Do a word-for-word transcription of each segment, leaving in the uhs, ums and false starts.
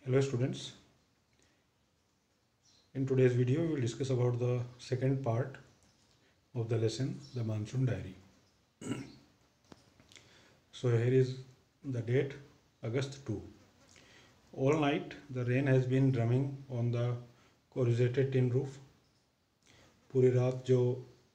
Hello students, in today's video we will discuss about the second part of the lesson, the monsoon diary. So here is the date, August second. All night the rain has been drumming on the corrugated tin roof. पूरी रात जो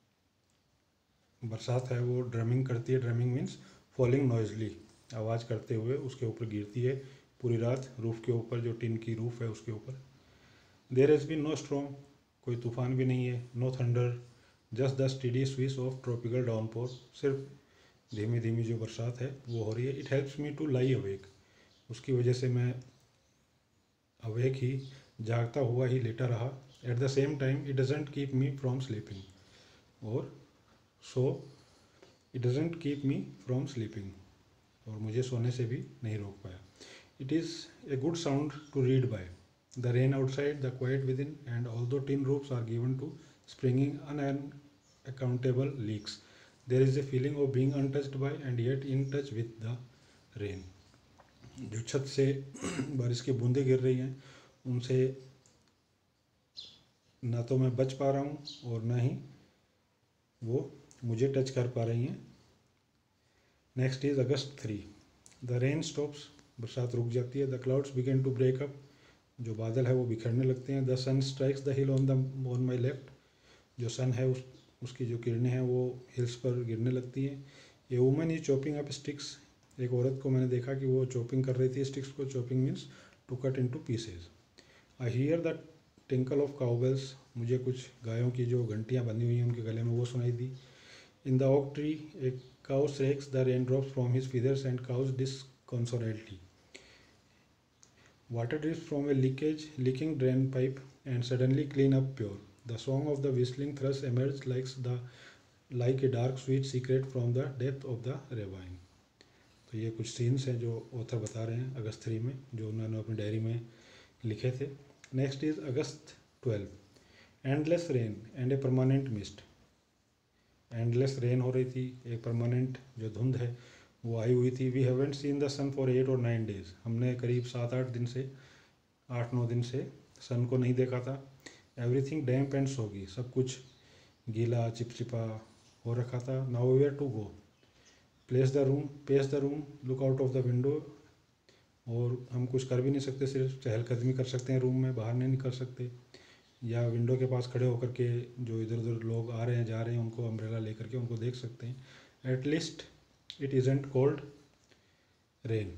बरसात है वो drumming करती है. Drumming means falling Noisli, आवाज़ करते हुए उसके ऊपर गिरती है पूरी रात रूफ के ऊपर, जो टिन की रूफ है उसके ऊपर. There has been no storm, कोई तूफान भी नहीं है. No thunder, just the steady swish of tropical downpour, सिर्फ धीमी धीमी जो बरसात है वो हो रही है. It helps me to lie awake, उसकी वजह से मैं अवेक ही, जागता हुआ ही लेटा रहा. At the same time it doesn't keep me from sleeping, और so it doesn't keep me from sleeping, और मुझे सोने से भी नहीं रोक पाया. It is a good sound to read by. The rain outside, the quiet within, and although tin roofs are given to springing unaccountable leaks, there is a feeling of being untouched by and yet in touch with the rain. जो छत से बारिश की बूंदें गिर रही हैं उनसे ना तो मैं बच पा रहा हूँ और ना ही वो मुझे टच कर पा रही हैं. Next is August three. The rain stops, बरसात रुक जाती है. The clouds begin to break up, जो बादल है वो बिखरने लगते हैं. The sun strikes the hill on the on my left, जो सन है उस उसकी जो किरणें हैं वो हिल्स पर गिरने लगती हैं. A woman is chopping up sticks, एक औरत को मैंने देखा कि वो चॉपिंग कर रही थी स्टिक्स को. Chopping means to cut into pieces. I hear the tinkle of cowbells, मुझे कुछ गायों की जो घंटियाँ बंधी हुई हैं उनके गले में वो सुनाई दी. In the oak tree a crow shakes the raindrops from his feathers and caws disconsolately. Water drips from a leakage, leaking drain pipe and suddenly clean up pure. The song of the whistling thrush emerged like the like a dark sweet secret from the depth of the ravine. तो ये कुछ scenes हैं जो author बता रहे हैं अगस्त three में, जो उन्होंने अपनी डायरी में लिखे थे. Next is August twelve. Endless rain and a permanent mist. Endless rain हो रही थी, एक परमानेंट जो धुंध है वो आई हुई थी. We haven't seen the sun for eight or nine days, हमने करीब सात आठ दिन से आठ नौ दिन से सन को नहीं देखा था. एवरीथिंग डैम्प एंड सोगी, सब कुछ गीला चिपचिपा हो रखा था. Nowhere to go, place the room pace the room, look out of the window, और हम कुछ कर भी नहीं सकते, सिर्फ चहलकदमी कर सकते हैं रूम में, बाहर नहीं निकल सकते. या विंडो के पास खड़े होकर के जो इधर उधर लोग आ रहे हैं जा रहे हैं उनको अम्ब्रेला लेकर के उनको देख सकते हैं. At least it isn't cold rain,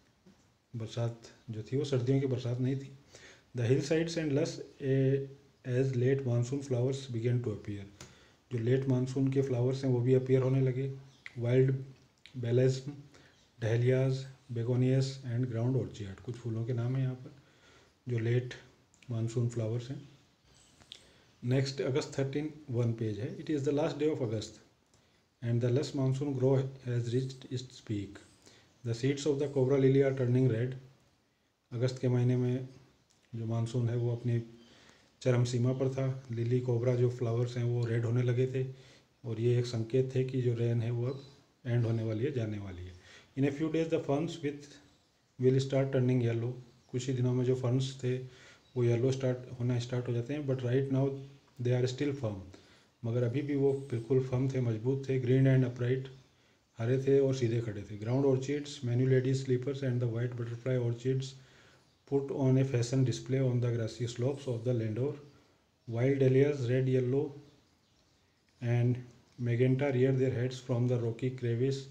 बरसात जो थी वो सर्दियों की बरसात नहीं थी. The hillsides and lush as late monsoon flowers begin to appear, जो लेट मानसून के फ्लावर्स हैं वो भी अपीयर होने लगे. Wild balsam, dahlias, begonias and ground orchid, कुछ फूलों के नाम हैं यहाँ पर जो लेट मानसून फ्लावर्स हैं. Next August thirteen, one page है. It is the last day of August and the lush monsoon grow has reached its peak. The seeds of the cobra lily are turning red. अगस्त के महीने में जो monsoon है वो अपनी चरम सीमा पर था. लिली कोबरा जो फ्लावर्स हैं वो रेड होने लगे थे, और ये एक संकेत थे कि जो रेन है वो अब एंड होने वाली है, जाने वाली है. In a few days the ferns with will start turning yellow, कुछ ही दिनों में जो फर्न्स थे वो येलो स्टार्ट होना स्टार्ट हो जाते हैं. But right now they are still firm, मगर अभी भी वो बिल्कुल फर्म थे, मजबूत थे. ग्रीन एंड अपराइट, हरे थे और सीधे खड़े थे. Ground orchids, many ladies slippers and the white butterfly orchids put on a fashion display on the grassy slopes of the Landour. Wild dahlias red yellow and magenta rear their heads from the rocky crevices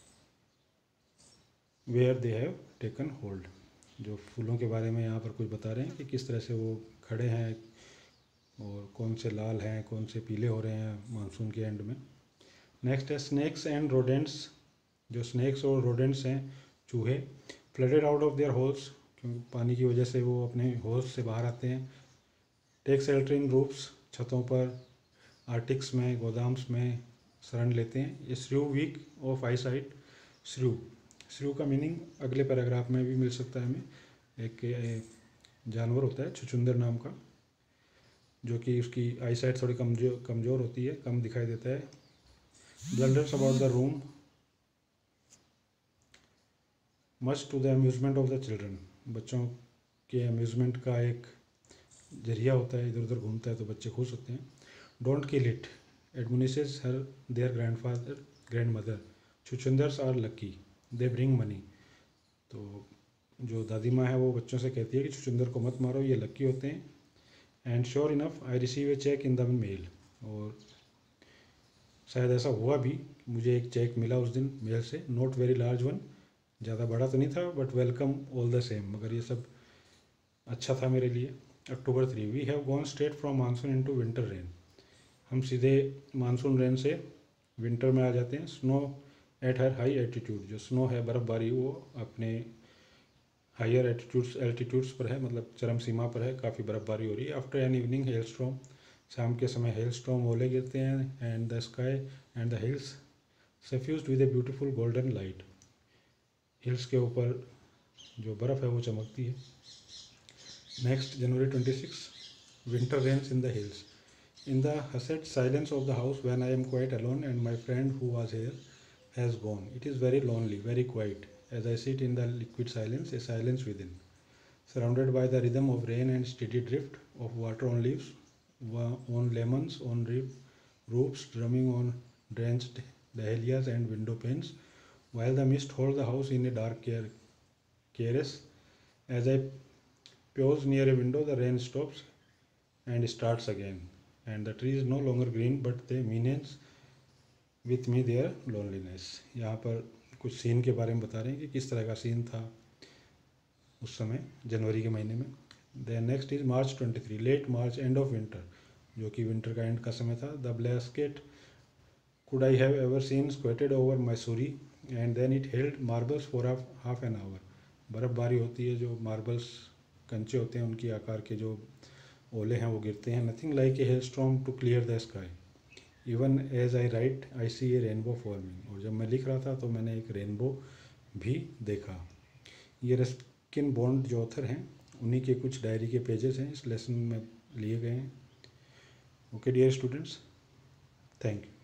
where they have taken hold. जो फूलों के बारे में यहाँ पर कुछ बता रहे हैं कि किस तरह से वो खड़े हैं और कौन से लाल हैं कौन से पीले हो रहे हैं मानसून के एंड में. नेक्स्ट है स्नैक्स एंड रोडेंट्स, जो स्नैक्स और रोडेंट्स हैं चूहे. Flooded out of their holes, क्योंकि पानी की वजह से वो अपने होल्स से बाहर आते हैं. टेक शेल्टर इन रूफ्स, छतों पर, आर्टिक्स में, गोदाम्स में शरण लेते हैं. ये श्रू वीक ऑफ आई साइट. श्रू श्रू का मीनिंग अगले पैराग्राफ में भी मिल सकता है हमें. एक जानवर होता है छुछुंदर नाम का, जो कि उसकी आई साइट थोड़ी कमजोर कमज़ोर होती है, कम दिखाई देता है. Blunders about the room much to the amusement of the children, बच्चों के अम्यूज़मेंट का एक जरिया होता है, इधर उधर घूमता है तो बच्चे खुश होते हैं। Don't kill it admonishes her their grandfather grandmother. छुछुंदर्स are lucky they bring money. तो जो दादी माँ है वो बच्चों से कहती है कि छुछुंदर को मत मारो, ये लकी होते हैं। And sure enough I receive a cheque in the mail. और शायद ऐसा हुआ भी, मुझे एक चेक मिला उस दिन मेल से, नॉट वेरी लार्ज वन, ज़्यादा बड़ा तो नहीं था, but welcome all the same, मगर ये सब अच्छा था मेरे लिए। October three, we have gone straight from monsoon into winter rain. हम सीधे मानसून रेन से विंटर में आ जाते हैं। Snow at higher altitude, जो स्नो है बर्फ़बारी वो अपने हायर एल्टीट्यूड्स एल्टीट्यूड्स पर है, मतलब चरम सीमा पर है, काफ़ी बर्फ़बारी हो रही है। After an evening hail storm, शाम के समय हेल स्टॉर्म ओले गिरते हैं। And the sky and the hills suffused with a beautiful golden light, hills के ऊपर जो बर्फ़ है वो चमकती है। Next January twenty six, winter rains in the hills. In the hushed silence of the house, when I am quite alone and my friend who was here has gone, it is very lonely, very quiet, as I sit in the liquid silence, a silence within, surrounded by the rhythm of rain and steady drift of water on leaves, on lemons, on roofs, drumming on drenched dahlias and window panes, while the mist holds the house in a dark caress. As I pause near a window, the rain stops and starts again. And the tree is no longer green but they menace with me their loneliness. यहाँ पर कुछ scene के बारे में बता रहे हैं कि किस तरह का सीन था उस समय जनवरी के महीने में। Then next is March twenty three, late March, end of winter, जो कि विंटर का एंड का समय था। The blanket could I have ever seen squatted over Missouri and then it held marbles for half an hour. बर्फ़बारी होती है, जो marbles कंचे होते हैं उनकी आकार के जो ओले हैं वो गिरते हैं। Nothing like a hail storm to clear the sky, even as I write I see a rainbow forming. और जब मैं लिख रहा था तो मैंने एक रेनबो भी देखा। ये रस्किन बॉन्ड जो ऑथर हैं उन्हीं के कुछ डायरी के पेजेस हैं इस लेसन में लिए गए हैं। Okay dear students, thank you.